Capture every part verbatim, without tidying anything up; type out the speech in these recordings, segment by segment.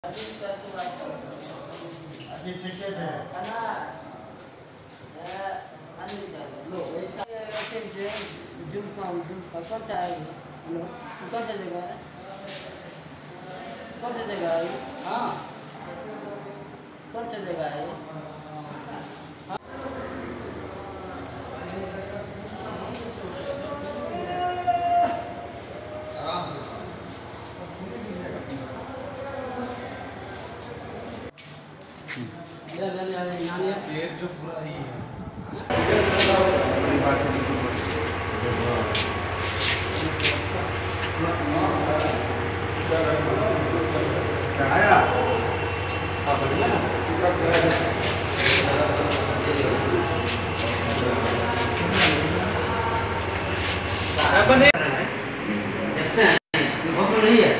जुमका जुमका कौन सा है? हेलो, कौन सा जगह है? कौन सा जगह है? हाँ, कौन सा जगह है? ये जो पूरा ही है नहीं है।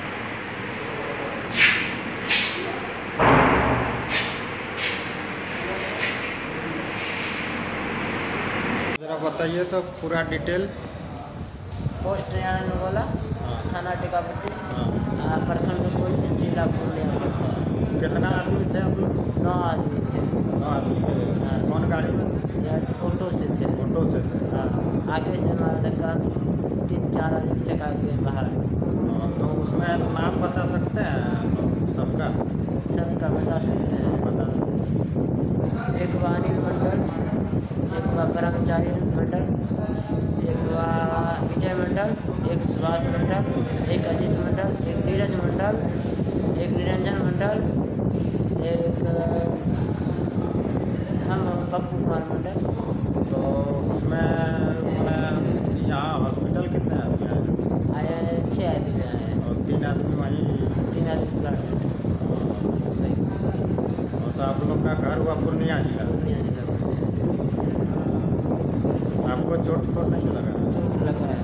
जरा बताइए तो पूरा डिटेल। पोस्ट वाला थाना टिकापट्टी, प्रखंड बोली, जिला पूर्णिया पड़ता है। कितना आदमी थे आप लोग? नौ आदमी थे। नौ आदमी थे। कौन गाड़ी में थे? यार फोटो से थे। फोटो से थे। हाँ, आगे से हमारा धक्का तीन चार आदमी फेंका के बाहर। तो उसमें नाम बता सकते हैं सबका? सबका बता सकते हैं। बता एक हुआ अनिल मंडल, एक हुआ ब्रह्मचारी मंडल, एक हुआ विजय मंडल, एक सुभाष मंडल, एक अजीत मंडल, एक नीरज मंडल, एक निरंजन मंडल, एक हम पप्पू कुमार मंडल। तो उसमें यहाँ हॉस्पिटल कितने आदमी आए? आए छः आदमी आए हैं। और तीन आदमी वहीं तीन आदमी प्लाट और तो आप लोग का घर हुआ पूर्णिया जिला। पूर्णिया जिला। आपको चोट तो नहीं लगा? चोट लगा है।